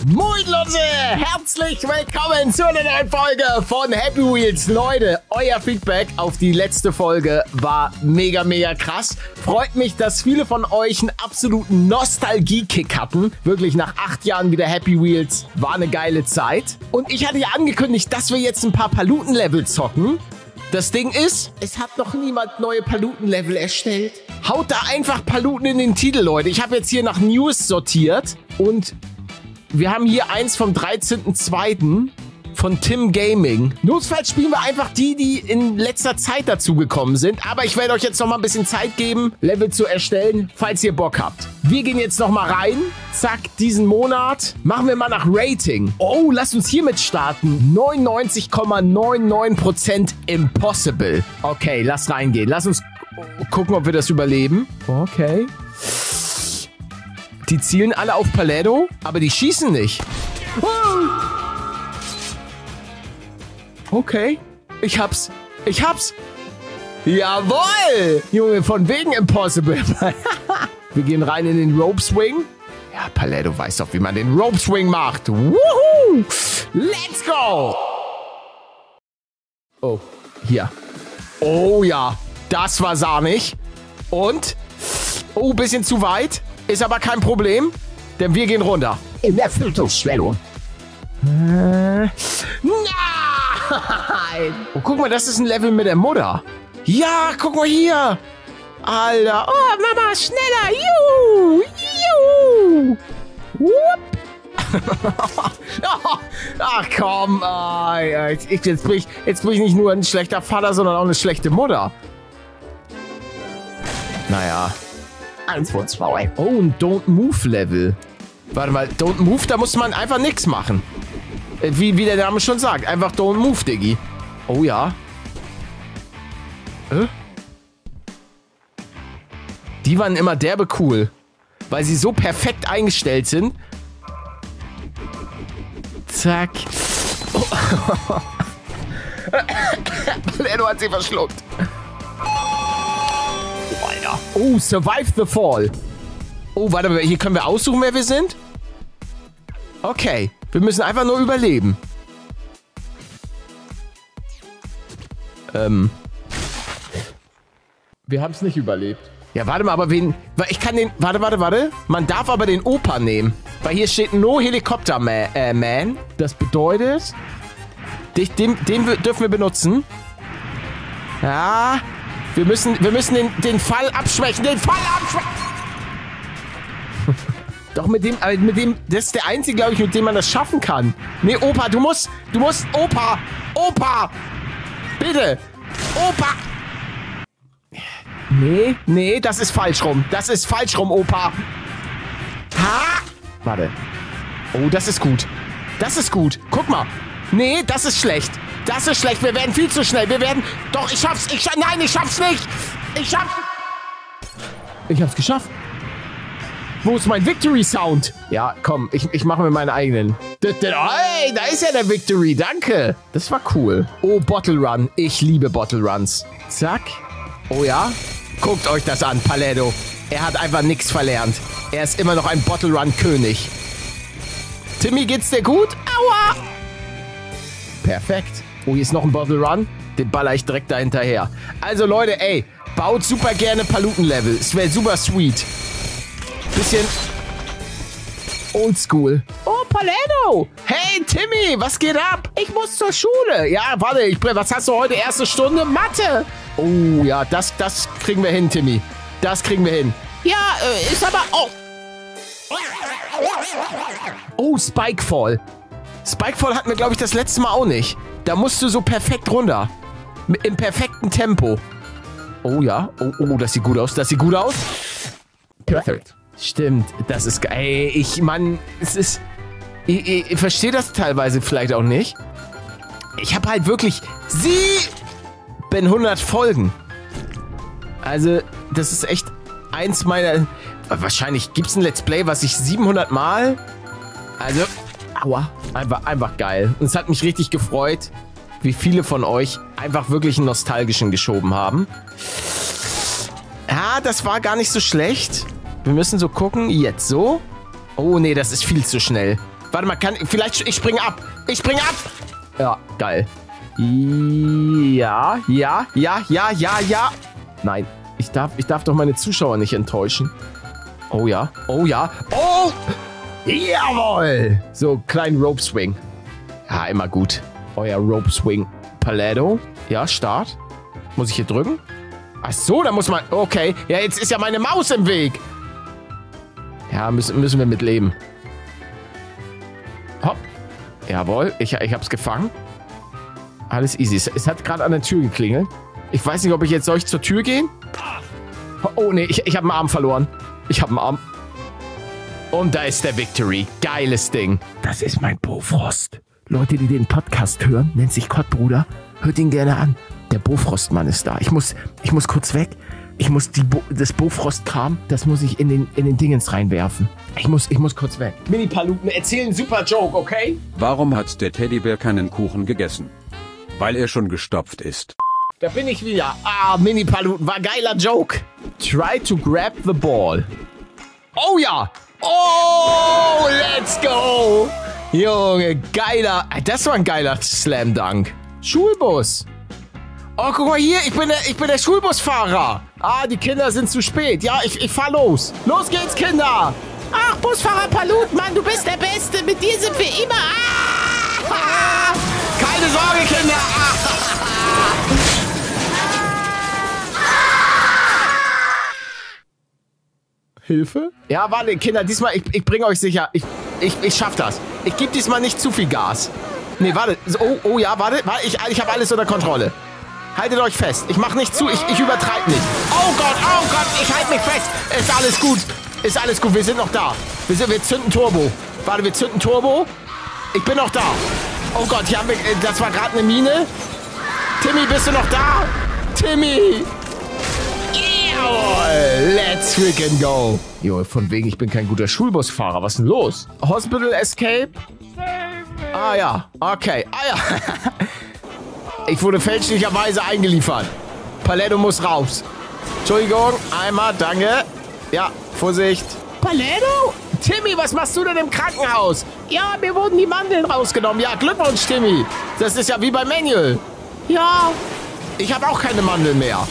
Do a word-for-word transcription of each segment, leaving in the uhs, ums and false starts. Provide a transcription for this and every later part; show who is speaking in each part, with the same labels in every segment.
Speaker 1: Moin Leute, herzlich willkommen zu einer neuen Folge von Happy Wheels. Leute, euer Feedback auf die letzte Folge war mega, mega krass. Freut mich, dass viele von euch einen absoluten Nostalgie-Kick hatten. Wirklich nach acht Jahren wieder Happy Wheels. War eine geile Zeit. Und ich hatte ja angekündigt, dass wir jetzt ein paar Paluten-Level zocken. Das Ding ist, es hat noch niemand neue Paluten-Level erstellt. Haut da einfach Paluten in den Titel, Leute. Ich habe jetzt hier nach News sortiert und wir haben hier eins vom dreizehnten zweiten von Tim Gaming. Notfalls spielen wir einfach die, die in letzter Zeit dazugekommen sind. Aber ich werde euch jetzt noch mal ein bisschen Zeit geben, Level zu erstellen, falls ihr Bock habt. Wir gehen jetzt noch mal rein. Zack, diesen Monat. Machen wir mal nach Rating. Oh, lasst uns hiermit starten. neunundneunzig Komma neunundneunzig Prozent Impossible. Okay, lass reingehen. Lass uns gucken, ob wir das überleben. Okay. Die zielen alle auf Paletto, aber die schießen nicht. Okay, ich hab's. Ich hab's. Jawohl! Junge, von wegen Impossible. Wir gehen rein in den Rope Swing. Ja, Paletto weiß doch, wie man den Rope Swing macht. Woohoo! Let's go! Oh, hier. Oh ja, das war sahnig. Und? Oh, bisschen zu weit. Ist aber kein Problem, denn wir gehen runter. In der Filterstellung. Äh, nein! Oh, guck mal, das ist ein Level mit der Mutter. Ja, guck mal hier. Alter. Oh, Mama, schneller. Juhu. Juhu. Whoop. Ach komm. Ich, jetzt, bin ich, jetzt bin ich nicht nur ein schlechter Vater, sondern auch eine schlechte Mutter. Naja. eins von zwei. Oh, ein Don't Move Level. Warte mal, Don't Move, da muss man einfach nichts machen. Wie, wie der Name schon sagt. Einfach Don't Move, Diggi. Oh ja. Äh? Die waren immer derbe cool. Weil sie so perfekt eingestellt sind. Zack. Oh. Paletto hat sie verschluckt. Oh, Alter. Oh, Survive the Fall. Oh, warte mal, hier können wir aussuchen, wer wir sind? Okay, wir müssen einfach nur überleben. Ähm. Wir haben es nicht überlebt. Ja, warte mal, aber wen... Ich kann den... Warte, warte, warte. Man darf aber den Opa nehmen. Weil hier steht No Helicopter Man. Äh, man. Das bedeutet... Den, den dürfen wir benutzen. Ja... Wir müssen, wir müssen den, den Fall abschwächen. Den Fall abschwächen. Doch mit dem, äh, mit dem, das ist der einzige, glaube ich, mit dem man das schaffen kann. Nee, Opa, du musst, du musst, Opa, Opa, bitte, Opa. Nee, nee, das ist falsch rum. Das ist falsch rum, Opa. Ha! Warte. Oh, das ist gut. Das ist gut. Guck mal. Nee, das ist schlecht. Das ist schlecht. Wir werden viel zu schnell. Wir werden... Doch, ich schaff's. Ich scha Nein, ich schaff's nicht. Ich schaff's... Ich hab's geschafft. Wo ist mein Victory-Sound? Ja, komm. Ich, ich mache mir meinen eigenen. Hey, da ist ja der Victory. Danke. Das war cool. Oh, Bottle Run. Ich liebe Bottle Runs. Zack. Oh ja. Guckt euch das an, Paletto. Er hat einfach nichts verlernt. Er ist immer noch ein Bottle Run-König. Timmy, geht's dir gut? Aua! Perfekt. Oh, hier ist noch ein Bottle Run. Den baller ich direkt da hinterher. Also, Leute, ey, baut super gerne Paluten-Level. Es wäre super sweet. Bisschen oldschool. Oh, Paletto. Hey, Timmy, was geht ab? Ich muss zur Schule. Ja, warte, ich, was hast du heute? Erste Stunde? Mathe. Oh, ja, das, das kriegen wir hin, Timmy. Das kriegen wir hin. Ja, äh, ist aber... Oh, oh Spikefall. Spikefall hatten wir, glaube ich, das letzte Mal auch nicht. Da musst du so perfekt runter. Im perfekten Tempo. Oh ja. Oh, oh, das sieht gut aus. Das sieht gut aus. Perfekt. Stimmt. Das ist geil. Ey, ich, Mann, es ist... Ich, ich, ich verstehe das teilweise vielleicht auch nicht. Ich habe halt wirklich siebenhundert Folgen. Also, das ist echt eins meiner... Wahrscheinlich gibt es ein Let's Play, was ich siebenhundert Mal... Also... Aua. Einfach, einfach geil. Und es hat mich richtig gefreut, wie viele von euch einfach wirklich einen nostalgischen geschoben haben. Ja, das war gar nicht so schlecht. Wir müssen so gucken. Jetzt so. Oh, nee, das ist viel zu schnell. Warte mal, kann, vielleicht, ich springe ab. Ich springe ab. Ja, geil. Ja, ja, ja, ja, ja, ja. Nein, ich darf, ich darf doch meine Zuschauer nicht enttäuschen. Oh ja, oh ja, oh! Jawohl! So, kleinen Rope Swing. Ja, immer gut. Euer Rope Swing. Paletto. Ja, Start. Muss ich hier drücken? Ach so, da muss man... Okay. Ja, jetzt ist ja meine Maus im Weg. Ja, müssen, müssen wir mit leben. Hopp. Jawohl, ich, ich hab's gefangen. Alles easy. Es, es hat gerade an der Tür geklingelt. Ich weiß nicht, ob ich jetzt... Soll ich zur Tür gehen? Oh, nee, ich, ich habe einen Arm verloren. Ich habe einen Arm. Und da ist der Victory. Geiles Ding. Das ist mein Bofrost. Leute, die den Podcast hören, nennt sich Kottbruder. Hört ihn gerne an. Der Bofrostmann ist da. Ich muss, ich muss kurz weg. Ich muss die Bo das Bofrost-Kram, das muss ich in den, in den Dingens reinwerfen. Ich muss, ich muss kurz weg. Mini-Paluten erzählen einen super Joke, okay?
Speaker 2: Warum hat der Teddybär keinen Kuchen gegessen? Weil er schon gestopft ist.
Speaker 1: Da bin ich wieder. Ah, Mini-Paluten, war geiler Joke. Try to grab the ball. Oh ja. Oh, let's go. Junge, geiler. Das war ein geiler Slam Dunk. Schulbus. Oh, guck mal hier, ich bin der, ich bin der Schulbusfahrer. Ah, die Kinder sind zu spät. Ja, ich, ich fahr los. Los geht's, Kinder. Ach, Busfahrer Palut, Mann, du bist der Beste. Mit dir sind wir immer. Ah, keine Sorge, Kinder. Hilfe? Ja, warte, Kinder, diesmal, ich, ich bringe euch sicher. Ich, ich, ich schaff das. Ich gebe diesmal nicht zu viel Gas. Nee, warte. Oh, oh ja, warte. warte ich ich habe alles unter Kontrolle. Haltet euch fest. Ich mache nicht zu. Ich, ich übertreibe nicht. Oh Gott, oh Gott. Ich halte mich fest. Ist alles gut. Ist alles gut. Wir sind noch da. Wir, sind, wir zünden Turbo. Warte, wir zünden Turbo. Ich bin noch da. Oh Gott, hier haben wir... Das war gerade eine Mine. Timmy, bist du noch da? Timmy. Jawohl. Let's freaking go. Jo, von wegen, ich bin kein guter Schulbusfahrer. Was ist denn los? Hospital Escape? Ah ja, okay. Ah ja. Ich wurde fälschlicherweise eingeliefert. Paletto muss raus. Entschuldigung, einmal, danke. Ja, Vorsicht. Paletto? Timmy, was machst du denn im Krankenhaus? Ja, mir wurden die Mandeln rausgenommen. Ja, Glückwunsch, Timmy. Das ist ja wie bei Manuel. Ja, ich habe auch keine Mandeln mehr.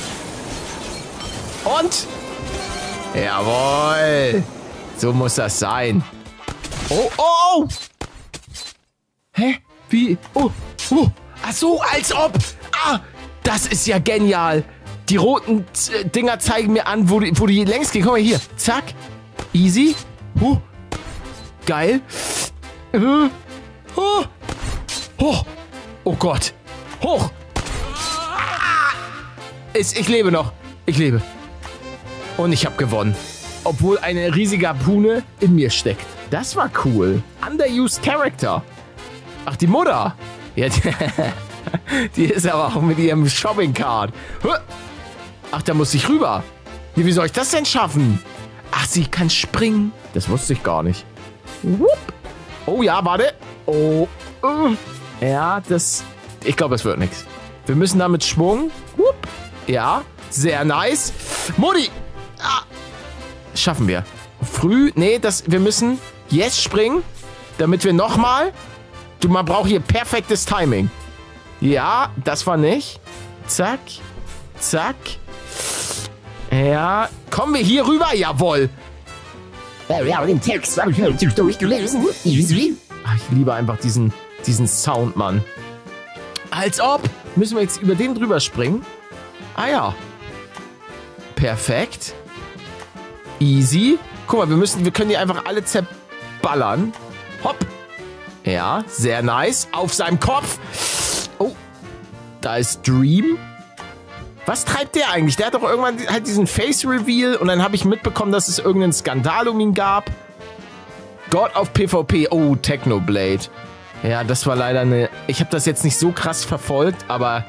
Speaker 1: Und? Jawohl. So muss das sein. Oh, oh, oh. Hä? Wie? Oh, oh. Ach so, als ob. Ah, das ist ja genial. Die roten äh, Dinger zeigen mir an, wo die, wo die längs gehen. Guck mal hier. Zack. Easy. Huh. Geil. Äh. Oh. Hoch. Oh Gott. Hoch. Ah. Ich, ich lebe noch. Ich lebe. Und ich habe gewonnen. Obwohl eine riesige Harpune in mir steckt. Das war cool. Underused Character. Ach, die Mutter. Ja, die, die ist aber auch mit ihrem Shopping-Card. Ach, da muss ich rüber. Wie, wie soll ich das denn schaffen? Ach, sie kann springen. Das wusste ich gar nicht. Oh ja, warte. Oh. Ja, das... Ich glaube, es wird nichts. Wir müssen da mit Schwung. Ja, sehr nice. Mutti. Ah. Schaffen wir. Früh. Nee, das, wir müssen jetzt springen, damit wir nochmal... Du, man braucht hier perfektes Timing. Ja, das war nicht. Zack. Zack. Ja. Kommen wir hier rüber? Jawohl. Ja, den Text habe ich durchgelesen. Ach, ich liebe einfach diesen, diesen Sound, Mann. Als ob. Müssen wir jetzt über den drüber springen? Ah ja. Perfekt. Easy. Guck mal, wir müssen, wir können die einfach alle zerballern. Hopp. Ja, sehr nice. Auf seinem Kopf. Oh, da ist Dream. Was treibt der eigentlich? Der hat doch irgendwann halt diesen Face-Reveal und dann habe ich mitbekommen, dass es irgendeinen Skandal um ihn gab. God of PvP. Oh, Technoblade. Ja, das war leider eine... Ich habe das jetzt nicht so krass verfolgt, aber...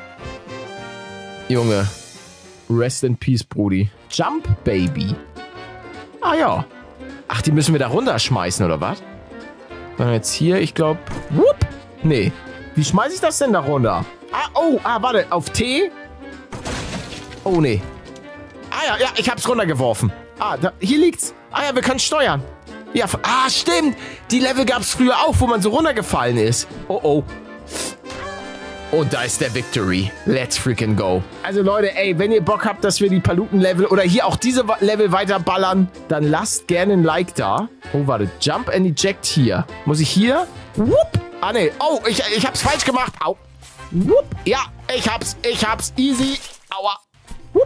Speaker 1: Junge. Rest in Peace, Brudi. Jump Baby. Ah ja. Ach, die müssen wir da runterschmeißen, oder was? Dann jetzt hier, ich glaube... Nee. Wie schmeiße ich das denn da runter? Ah, oh, ah, warte. Auf T? Oh, nee. Ah ja, ja, ich hab's runtergeworfen. Ah, da, hier liegt's. Ah ja, wir können steuern. Ja, ah, stimmt. Die Level gab es früher auch, wo man so runtergefallen ist. Oh, oh. Und da ist der Victory. Let's freaking go. Also Leute, ey, wenn ihr Bock habt, dass wir die Paluten-Level oder hier auch diese Level weiter ballern, dann lasst gerne ein Like da. Oh, warte. Jump and eject hier. Muss ich hier? Whoop. Ah, nee. Oh, ich, ich hab's falsch gemacht. Au. Whoop. Ja, ich hab's. Ich hab's. Easy. Aua. Whoop.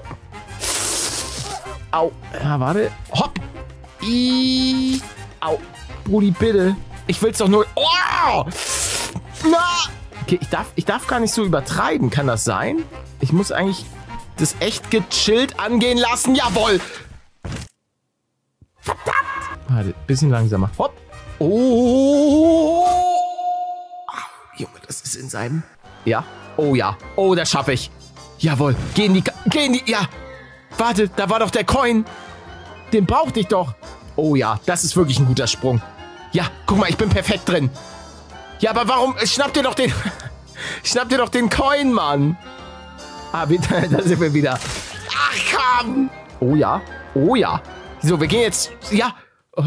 Speaker 1: Au. Ja, warte. Hopp. I. Au. Brudi, bitte. Ich will's doch nur... Oh! Na! Okay, ich darf, ich darf gar nicht so übertreiben. Kann das sein? Ich muss eigentlich das echt gechillt angehen lassen. Jawohl! Verdammt! Warte, bisschen langsamer. Hopp! Oh! Ach, Junge, das ist in seinem... Ja? Oh ja. Oh, das schaffe ich. Jawohl. Geh in die... Geh in die... Ja! Warte, da war doch der Coin. Den brauchte ich doch. Oh ja, das ist wirklich ein guter Sprung. Ja, guck mal, ich bin perfekt drin. Ja, aber warum? Schnapp dir doch den... Schnapp dir doch den Coin, Mann. Ah, bitte, da sind wir wieder. Ach, komm. Oh ja. Oh ja. So, wir gehen jetzt... Ja. Oh.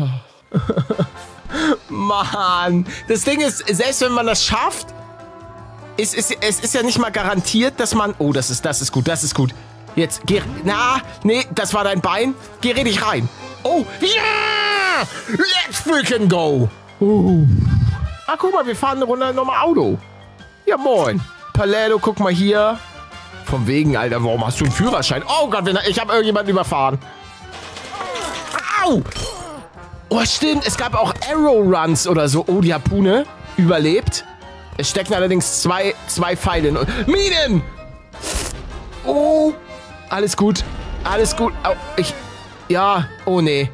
Speaker 1: Mann. Das Ding ist, selbst wenn man das schafft, ist, ist, es ist ja nicht mal garantiert, dass man... Oh, das ist, das ist gut, das ist gut. Jetzt, geh... Na, nee, das war dein Bein. Geh richtig rein. Oh, ja! Let's freaking go. Uh. Ah, guck mal, wir fahren eine Runde nochmal Auto. Ja, moin. Paletto, guck mal hier. Von wegen, Alter, warum hast du einen Führerschein? Oh Gott, ich habe irgendjemanden überfahren. Au! Oh, stimmt, es gab auch Arrow Runs oder so. Oh, die Harpune überlebt. Es stecken allerdings zwei, zwei Pfeile in... Minen! Oh, alles gut. Alles gut. Oh, ich... Ja, oh nee.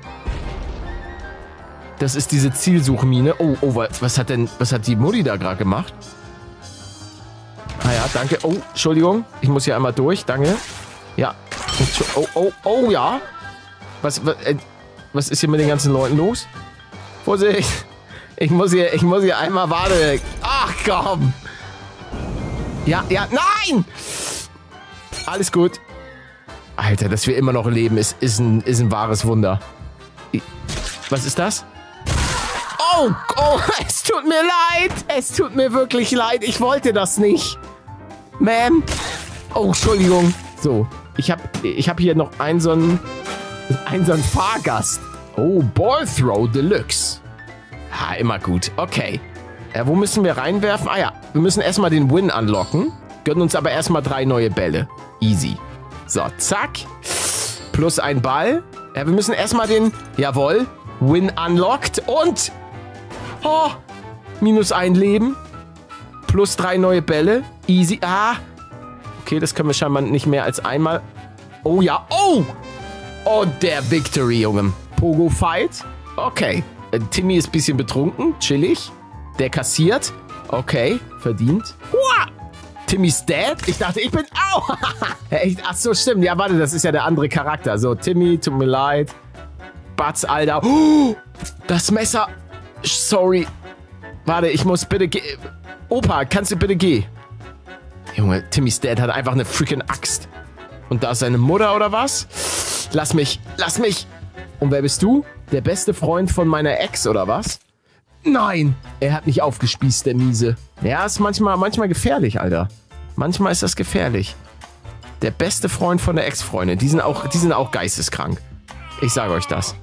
Speaker 1: Das ist diese Zielsuchmine. Oh, oh, was hat denn, was hat die Mutti da gerade gemacht? Ah ja, danke. Oh, Entschuldigung. Ich muss hier einmal durch. Danke. Ja. Oh, oh, oh, ja. Was, was, äh, was ist hier mit den ganzen Leuten los? Vorsicht. Ich muss hier, ich muss hier einmal warten. Ach, komm. Ja, ja, nein! Alles gut. Alter, dass wir immer noch leben, ist, ist, ein, ist ein wahres Wunder. Was ist das? Oh, oh, es tut mir leid. Es tut mir wirklich leid. Ich wollte das nicht. Ma'am. Oh, Entschuldigung. So, ich habe ich hab hier noch einen so einen, einen so einen Fahrgast. Oh, Ball Throw Deluxe. Ah, immer gut. Okay. Äh, wo müssen wir reinwerfen? Ah ja, wir müssen erstmal den Win unlocken. Gönnen uns aber erstmal drei neue Bälle. Easy. So, zack. Plus ein Ball. Ja, wir müssen erstmal den... Jawohl. Win unlocked. Und... Oh. Minus ein Leben. Plus drei neue Bälle. Easy. Ah. Okay, das können wir scheinbar nicht mehr als einmal. Oh ja. Oh. Und der Victory, Junge. Pogo Fight. Okay. Äh, Timmy ist ein bisschen betrunken. Chillig. Der kassiert. Okay. Verdient. Uah. Timmy's Dad? Ich dachte, ich bin... Au! Echt? Ach so, stimmt. Ja, warte, das ist ja der andere Charakter. So, Timmy, tut mir leid. Batz, Alter. Oh, das Messer. Sorry. Warte, ich muss bitte gehen. Opa, kannst du bitte gehen? Junge, Timmy's Dad hat einfach eine freaking Axt. Und da ist seine Mutter oder was? Lass mich, lass mich. Und wer bist du? Der beste Freund von meiner Ex oder was? Nein, er hat nicht aufgespießt, der Miese. Ja, ist manchmal, manchmal gefährlich, Alter. Manchmal ist das gefährlich. Der beste Freund von der Ex-Freundin. Die sind auch, die sind auch geisteskrank. Ich sage euch das.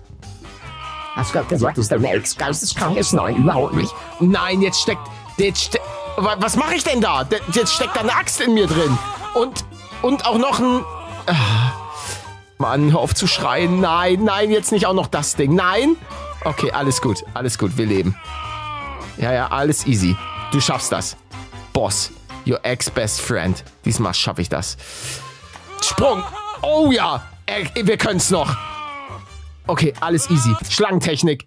Speaker 3: Hast du gesagt, dass der Ex geisteskrank ist? Nein, überhaupt nicht.
Speaker 1: Nein, jetzt steckt... Jetzt ste was mache ich denn da? Jetzt steckt da eine Axt in mir drin. Und, und auch noch ein... Ah, Mann, hör auf zu schreien. Nein, nein, jetzt nicht auch noch das Ding. Nein. Okay, alles gut, alles gut, wir leben. Ja, ja, alles easy. Du schaffst das. Boss, your ex-best friend. Diesmal schaffe ich das. Sprung. Oh ja, äh, wir können es noch. Okay, alles easy. Schlangentechnik.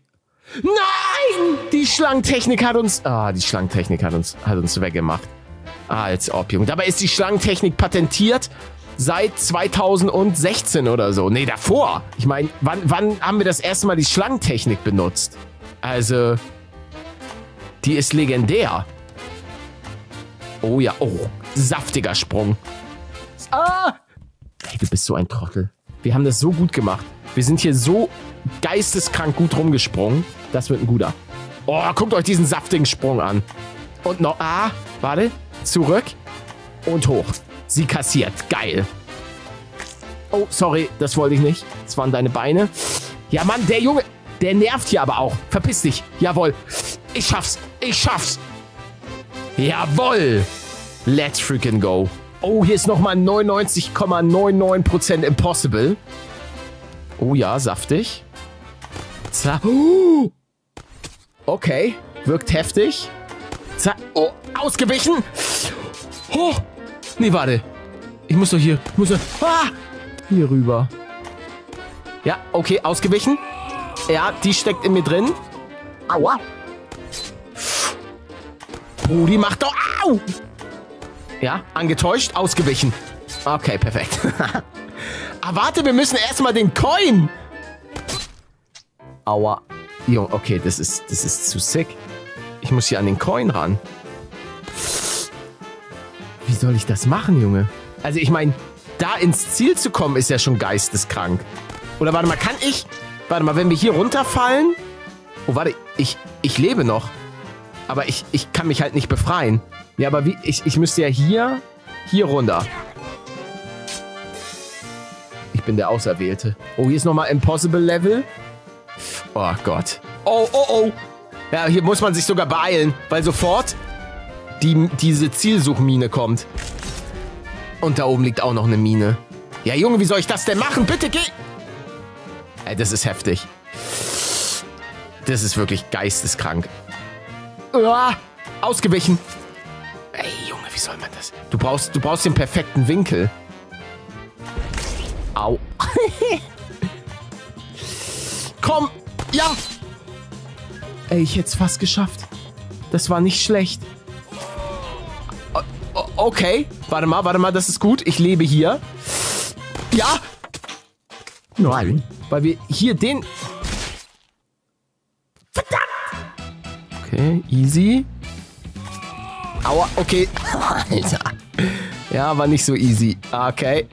Speaker 1: Nein! Die Schlangentechnik hat uns... Ah, die Schlangentechnik hat uns, hat uns weggemacht. Ah, als ob, Junge. Dabei ist die Schlangentechnik patentiert seit zweitausendsechzehn oder so. Nee, davor. Ich meine, wann, wann haben wir das erste Mal die Schlangentechnik benutzt? Also, die ist legendär. Oh ja, oh, saftiger Sprung. Ah! Hey, du bist so ein Trottel. Wir haben das so gut gemacht. Wir sind hier so geisteskrank gut rumgesprungen. Das wird ein guter. Oh, guckt euch diesen saftigen Sprung an. Und noch... Ah, warte. Zurück. Und hoch. Sie kassiert. Geil. Oh, sorry. Das wollte ich nicht. Das waren deine Beine. Ja, Mann, der Junge... Der nervt hier aber auch. Verpiss dich. Jawohl. Ich schaff's. Ich schaff's. Jawohl. Let's freaking go. Oh, hier ist nochmal neunundneunzig Komma neunundneunzig Prozent impossible. Oh ja, saftig. Zack. Oh. Okay. Wirkt heftig. Zack. Oh, ausgewichen. Oh. Nee, warte. Ich muss doch hier. Ich muss doch... Ah. Hier rüber. Ja, okay, ausgewichen. Ja, die steckt in mir drin. Aua. Oh, die macht doch... Au! Ja, angetäuscht, ausgewichen. Okay, perfekt. Ah, warte, wir müssen erstmal den Coin. Aua. Jo, okay, das ist, das ist zu sick. Ich muss hier an den Coin ran. Wie soll ich das machen, Junge? Also, ich meine, da ins Ziel zu kommen, ist ja schon geisteskrank. Oder warte mal, kann ich... Warte mal, wenn wir hier runterfallen... Oh, warte, ich, ich lebe noch. Aber ich, ich kann mich halt nicht befreien. Ja, aber wie... Ich, ich müsste ja hier... Hier runter. Ich bin der Auserwählte. Oh, hier ist nochmal Impossible Level. Oh Gott. Oh, oh, oh. Ja, hier muss man sich sogar beeilen, weil sofort die, diese Zielsuchmine kommt. Und da oben liegt auch noch eine Mine. Ja, Junge, wie soll ich das denn machen? Bitte geh... Ey, das ist heftig. Das ist wirklich geisteskrank. Uah, ausgewichen. Ey, Junge, wie soll man das? Du brauchst, du brauchst den perfekten Winkel. Au. Komm, ja. Ey, ich hätte es fast geschafft. Das war nicht schlecht. O- okay, warte mal, warte mal, das ist gut. Ich lebe hier. Ja. Nein. Weil wir hier den... Verdammt! Okay, easy. Aua, okay. Alter. Ja, war nicht so easy. Okay.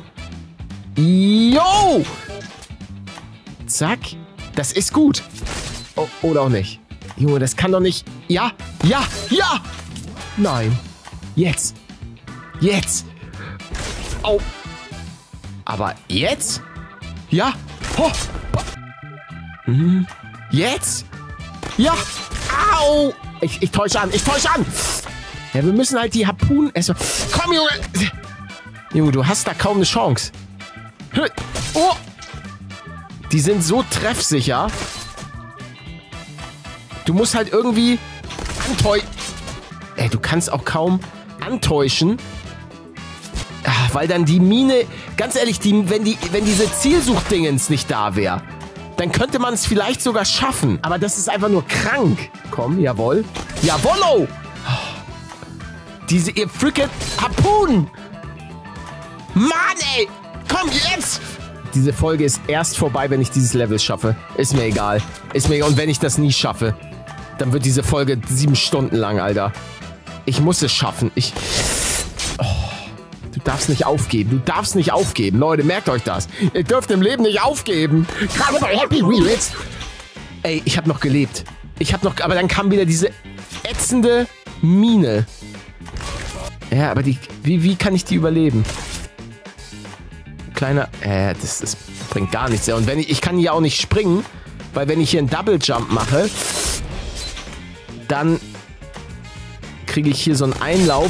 Speaker 1: Yo! Zack. Das ist gut. Oh, oder auch nicht. Junge, das kann doch nicht... Ja, ja, ja! Nein. Jetzt. Jetzt. Oh. Aber jetzt? Ja. Oh. Mhm. Jetzt? Ja. Au. Ich, ich täusche an. Ich täusche an. Ja, wir müssen halt die Harpunen... erstmal... Komm, Junge. Junge, du hast da kaum eine Chance. Oh. Die sind so treffsicher. Du musst halt irgendwie antäuschen. Ey, du kannst auch kaum antäuschen. Ach, weil dann die Mine... Ganz ehrlich, die, wenn, die, wenn diese Zielsuchdingens nicht da wäre, dann könnte man es vielleicht sogar schaffen. Aber das ist einfach nur krank. Komm, jawohl. Jawollo! Diese, ihr freaking Harpunen! Mann, ey! Komm, jetzt! Diese Folge ist erst vorbei, wenn ich dieses Level schaffe. Ist mir egal. Ist mir egal. Und wenn ich das nie schaffe, dann wird diese Folge sieben Stunden lang, Alter. Ich muss es schaffen. Ich... Oh, du darfst nicht aufgeben. Du darfst nicht aufgeben. Leute, merkt euch das. Ihr dürft im Leben nicht aufgeben. Gerade bei Happy Wheels. Ey, ich habe noch gelebt. Ich habe noch... Aber dann kam wieder diese ätzende Mine. Ja, aber die... Wie, wie kann ich die überleben? Kleiner... Äh, das, das bringt gar nichts. Und wenn ich... Ich kann hier auch nicht springen, weil wenn ich hier einen Double Jump mache, dann kriege ich hier so einen Einlauf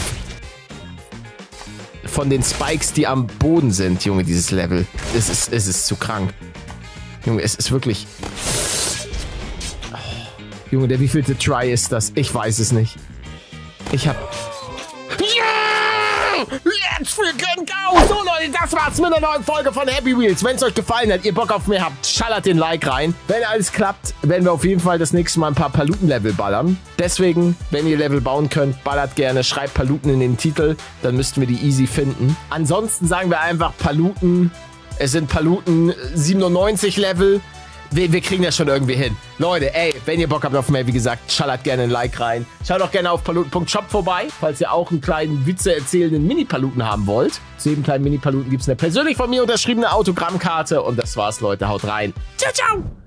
Speaker 1: von den Spikes, die am Boden sind, Junge, dieses Level. Es ist, es ist zu krank. Junge, es ist wirklich... Oh, Junge, der wievielte Try ist das? Ich weiß es nicht. Ich hab... Yeah! Let's freaking go! So, Leute, das war's mit einer neuen Folge von Happy Wheels. Wenn es euch gefallen hat, ihr Bock auf mehr habt, schallert den Like rein. Wenn alles klappt, werden wir auf jeden Fall das nächste Mal ein paar Paluten-Level ballern. Deswegen, wenn ihr Level bauen könnt, ballert gerne, schreibt Paluten in den Titel, dann müssten wir die easy finden. Ansonsten sagen wir einfach Paluten. Es sind Paluten siebenundneunzig Level. Wir, wir kriegen das schon irgendwie hin. Leute, ey, wenn ihr Bock habt auf mehr, wie gesagt, schallert gerne ein Like rein. Schaut auch gerne auf paluten punkt shop vorbei, falls ihr auch einen kleinen Witze erzählenden Mini-Paluten haben wollt. Zu jedem kleinen Mini-Paluten gibt es eine persönlich von mir unterschriebene Autogrammkarte. Und das war's, Leute. Haut rein. Ciao, ciao!